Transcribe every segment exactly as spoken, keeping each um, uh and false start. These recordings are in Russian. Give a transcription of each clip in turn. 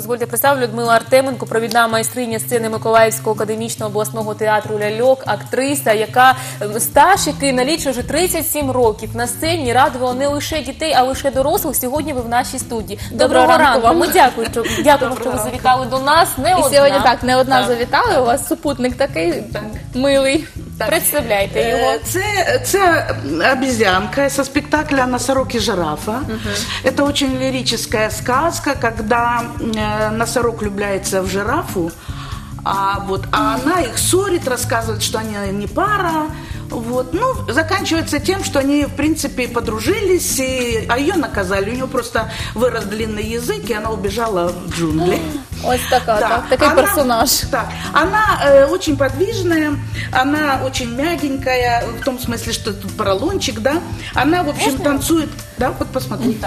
дозвольте представлю, Людмила Артеменко, провідна майстриня сцени Миколаївського академічного обласного театру «Ляльок», актриса, яка стаж, який налічує вже тридцять сім років на сцені, радувала не лише дітей, а лише дорослих. Сьогодні ви в нашій студії. Доброго, Доброго ранку вам. Ми дякуємо, що, дякуємо, що ви завітали до нас. Не І одна. сьогодні так, не одна так. завітали, у вас супутник такий так. милий. Так. Представляйте його. Це, це обезьянка со спектакля «Носорог и жирафа». Uh-huh. Это очень лирическая сказка, когда э, носорог влюбляется в жирафу, а, вот, а она их ссорит, рассказывает, что они не пара. Вот. Ну, заканчивается тем, что они, в принципе, подружились, и, а ее наказали. У нее просто вырос длинный язык, и она убежала в джунгли. Ось така, да. так, такий она, персонаж. Так, она э, очень подвижная, она очень мягенькая, в том смысле, что тут поролончик, да. Она, в общем, танцует, да, вот посмотрите.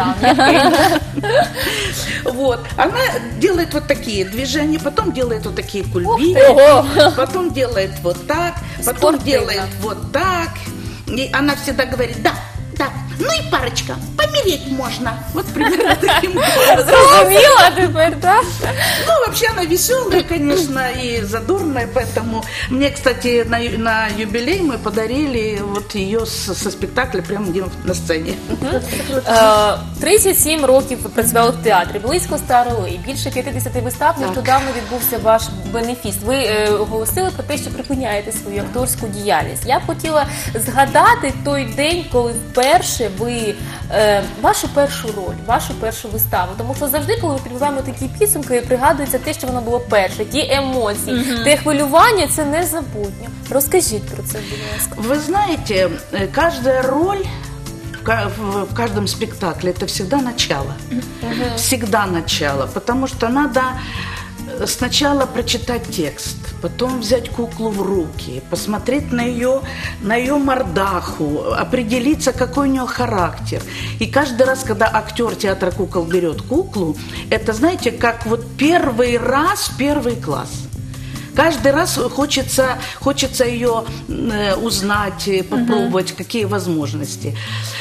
Вот, она делает вот такие движения, потом делает вот такие кульбиты, потом делает вот так, потом делает вот так. И она всегда говорит: да, да, ну и парочка, помереть можно. Вот примерно таким образом. Зрозуміла тепер, так? Ну, вообще она веселая, конечно, и задорная, поэтому мне, кстати, на, на юбилей мы подарили вот ее со, со спектакля прямо на сцені. тридцять сім років ви працювали в театрі, близько ста ролей, більше п'ятдесят вистав. Нещодавно відбувся ваш бенефіс. Ви е, оголосили про те, що припиняєте свою акторську діяльність. Я б хотіла згадати той день, коли вперше ви е, вашу першу роль, вашу першу виставу. Тому що завжди, коли ми підбиваємо такі підсумки, пригадується те, що воно було перше, ті емоції, mm-hmm. те хвилювання, це незабутньо. Розкажіть про це, будь ласка. Вы знаете, каждая роль в каждом спектакле это всегда начало. Mm-hmm. Всегда начало, потому что надо сначала прочитать текст, потом взять куклу в руки, посмотреть на ее, на ее мордаху, определиться, какой у нее характер. И каждый раз, когда актер театра кукол берет куклу, это, знаете, как вот первый раз, первый класс. Каждый раз хочется, хочется ее узнать, попробовать, uh-huh. какие возможности.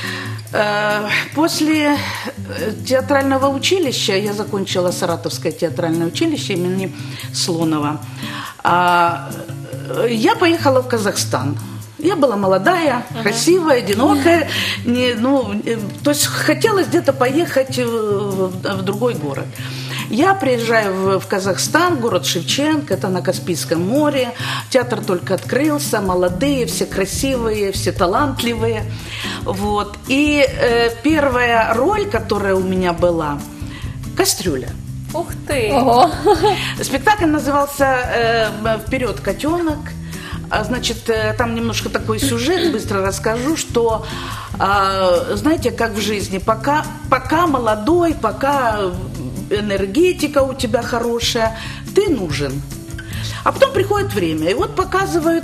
После театрального училища, я закончила Саратовское театральное училище имени Слонова, я поехала в Казахстан. Я была молодая, uh-huh. красивая, одинокая, не, ну, то есть хотелось где-то поехать в, в другой город. Я приезжаю в, в Казахстан, город Шевченко, это на Каспийском море. Театр только открылся, молодые, все красивые, все талантливые. Вот. И э, первая роль, которая у меня была, «Кастрюля». Ух ты! Ого. Спектакль назывался э, «Вперед, котенок». Значит, там немножко такой сюжет, быстро расскажу, что, знаете, как в жизни, пока, пока молодой, пока энергетика у тебя хорошая, ты нужен. А потом приходит время, и вот показывают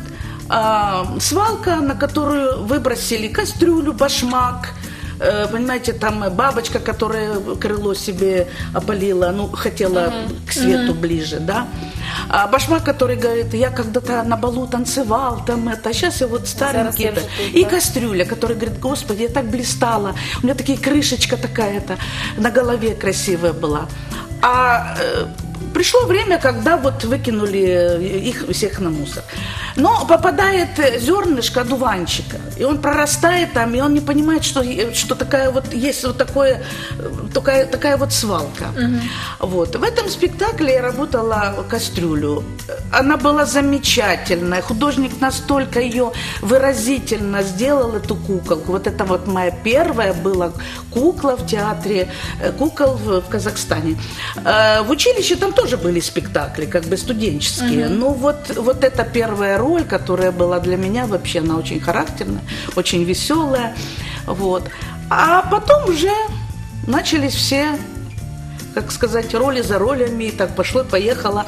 свалка, на которую выбросили кастрюлю, башмак, понимаете, там бабочка, которая крыло себе опалила, ну, хотела mm-hmm. к свету mm-hmm. ближе, да. А башмак, который говорит: я когда-то на балу танцевал, там это, а сейчас я вот старенький. И кастрюля, которая говорит: господи, я так блистала, у меня такие крышечка такая-то на голове красивая была. А э, пришло время, когда вот выкинули их всех на мусор. Но попадает зернышко одуванчика, и он прорастает там, и он не понимает, что, что такая вот, есть вот такое, такая, такая вот свалка. Uh-huh. Вот. В этом спектакле я работала кастрюлю. Она была замечательная. Художник настолько ее выразительно сделал, эту куколку. Вот это вот моя первая была кукла в театре, кукол в, в Казахстане. В училище там тоже были спектакли, как бы студенческие. Uh-huh. Но вот, вот эта первая роль, которая была для меня вообще, она очень характерная, очень веселая, вот. А потом уже начались все, как сказать, роли за ролями, и так пошло-поехало.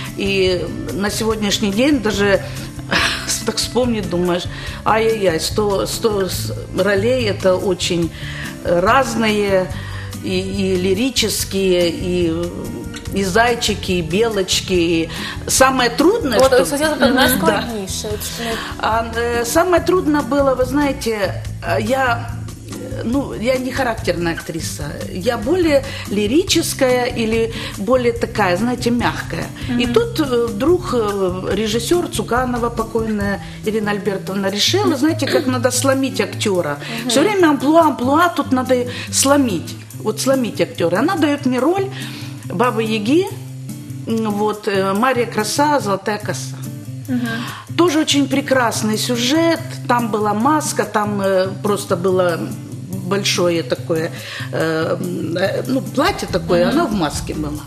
И на сегодняшний день даже так вспомнить, думаешь, ай-яй-яй, сто, сто ролей, это очень разные, и, и лирические, и и зайчики, и белочки. И самое трудное, вот, что... найскладніше. Да. А, самое трудное было, вы знаете, я ну, я не характерная актриса, я более лирическая или более такая, знаете, мягкая. Mm-hmm. И тут вдруг режиссер Цуканова, покойная Ирина Альбертовна, решила, знаете, как надо сломить актера. Mm-hmm. Все время амплуа, амплуа, тут надо сломить, вот сломить актера. Она дает мне роль Бабы-Яги, вот, Мария Краса, Золотая коса. Угу. Тоже очень прекрасный сюжет, там была маска, там э, просто было большое такое, э, э, ну, платье такое, угу. Оно в маске было.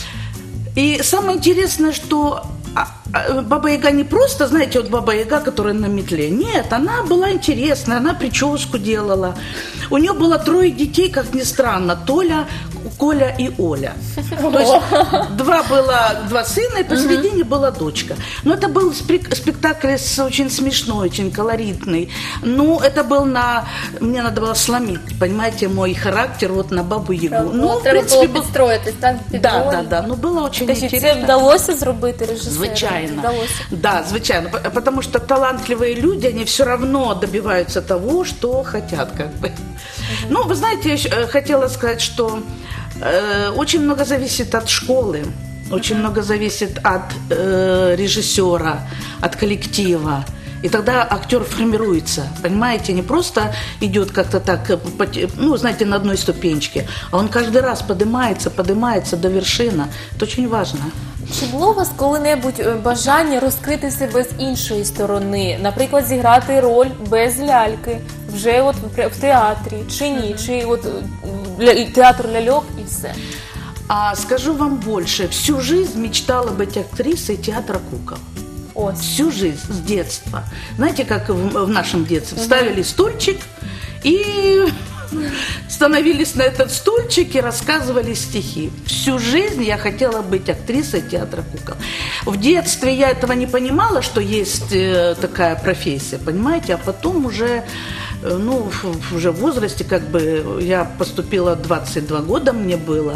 И самое интересное, что Баба-Яга не просто, знаете, вот Баба-Яга, которая на метле. Нет, она была интересная, она прическу делала. У нее было трое детей, как ни странно, Толя, Коля и Оля. То есть два было, два сына, и посередине была дочка. Но это был спектакль очень смешной, очень колоритный. Ну, это был на... Мне надо было сломить, понимаете, мой характер вот на Бабу-Ягу. Ну, в принципе, було підстроїтись, так? Да, да, да. Ну, было очень Скажіть, интересно. це вдалося зробити режисеру? Звичайно. Вдалося. Да, звичайно. Потому что талантливые люди, они все равно добиваются того, что хотят, как бы. Uh-huh. Ну, вы знаете, я хотела сказать, что э, очень много зависит от школы, очень uh-huh. много зависит от э, режиссера, от коллектива. И тогда актер формируется, понимаете, не просто идет как-то так, ну, знаете, на одной ступенечке, а он каждый раз поднимается, поднимается до вершины. Это очень важно. Чи було у вас коли-небудь бажання розкрити себе з іншої сторони? Наприклад, зіграти роль без ляльки, вже от в театрі, чи ні? Чи от театр ляльок і все? А скажу вам больше, всю жизнь мечтала быть актрисой театра кукол. Ось. Всю жизнь, с детства. Знаете, как в, в нашем детстве? Ставили стульчик и становились на этот стульчик и рассказывали стихи. Всю жизнь я хотела быть актрисой театра кукол. В детстве я этого не понимала, что есть такая профессия, понимаете? А потом уже, ну, уже в возрасте, как бы, я поступила двадцать два года мне было,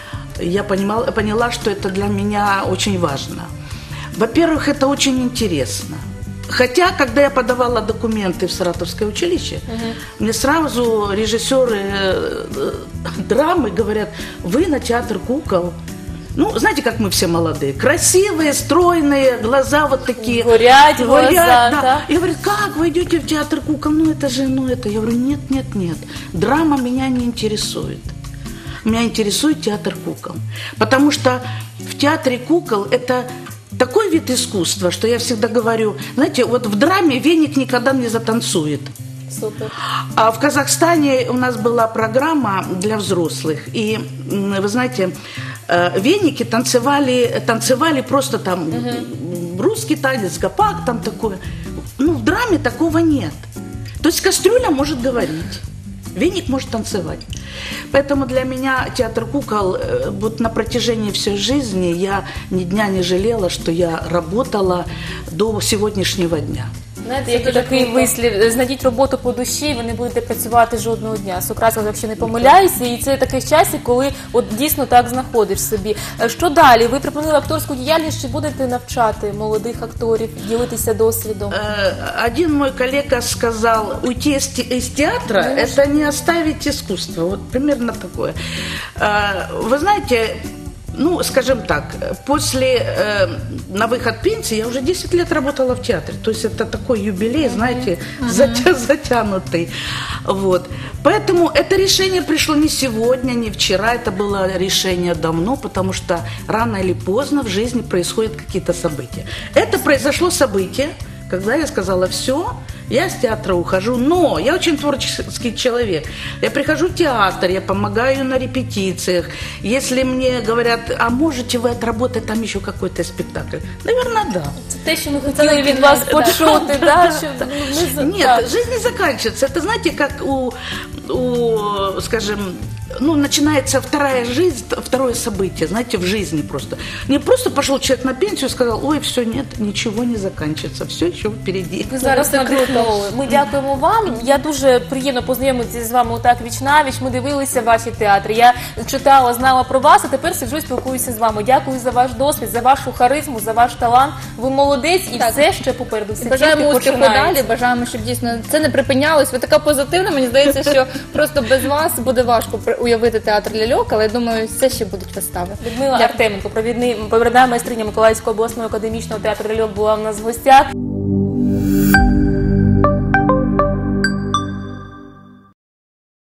я понимала, поняла, что это для меня очень важно. Во-первых, это очень интересно. Хотя, когда я подавала документы в Саратовское училище, uh-huh. мне сразу режиссеры э, драмы говорят: вы на театр кукол. Ну, знаете, как мы все молодые. Красивые, стройные, глаза вот такие. Горят, горят, глаза, да. да. И говорят: как вы идете в театр кукол? Ну, это же, ну, это. Я говорю: нет, нет, нет. Драма меня не интересует. Меня интересует театр кукол. Потому что в театре кукол это... такой вид искусства, что я всегда говорю, знаете, вот в драме веник никогда не затанцует. Супер. А в Казахстане у нас была программа для взрослых, и, вы знаете, веники танцевали, танцевали просто там угу. русский танец, гопак там такое. Ну, в драме такого нет. То есть кастрюля может говорить, веник может танцевать. Поэтому для меня театр кукол, вот на протяжении всей жизни я ни дня не жалела, что я работала до сегодняшнего дня. Знаєте, як такий вислів: знайдіть роботу по душі, ви не будете працювати жодного дня. Сократ, якщо не помиляюся, і це таке щастя, коли от дійсно так знаходиш собі. Що далі? Ви припинили акторську діяльність, чи будете навчати молодих акторів, ділитися досвідом? Один мой коллега сказал: уйти из театра – это не оставить искусство. Вот примерно такое. Вы знаете, ну, скажем так, после, э, на выход пенсии я уже десять лет работала в театре. То есть это такой юбилей, знаете, uh-huh. затя, затянутый. Вот. Поэтому это решение пришло не сегодня, не вчера. Это было решение давно, потому что рано или поздно в жизни происходят какие-то события. Это произошло событие, когда я сказала: все, я с театра ухожу, но я очень творческий человек. Я прихожу в театр, я помогаю на репетициях. Если мне говорят: а можете вы отработать там еще какой-то спектакль? Наверное, да. Це те, що ми хотіли від вас почути, да? Нет, жизнь не заканчивается. Это, знаете, как у, у, скажем, ну, начинается вторая жизнь, второе событие, знаете, в жизни просто. Не просто пошел человек на пенсию и сказал: ой, все, нет, ничего не заканчивается, все еще впереди. Ви зараз на круто Чудово. Ми дякуємо вам. Я дуже приємно познайомитися з вами отак віч-навіч. Ми дивилися ваші театри. Я читала, знала про вас, а тепер сиджу і спілкуюся з вами. Дякую за ваш досвід, за вашу харизму, за ваш талант. Ви молодець і Так. все ще попереду. Все Бажаємо тільки успіху починається. далі, бажаємо, щоб дійсно це не припинялось. Ви така позитивна, мені здається, що просто без вас буде важко при- уявити театр ляльок, але я думаю, все ще будуть вистави. Людмила Артеменко, провідний провідна майстриня Миколаївського обласного академічного театру ляльок, була в нас в гостях.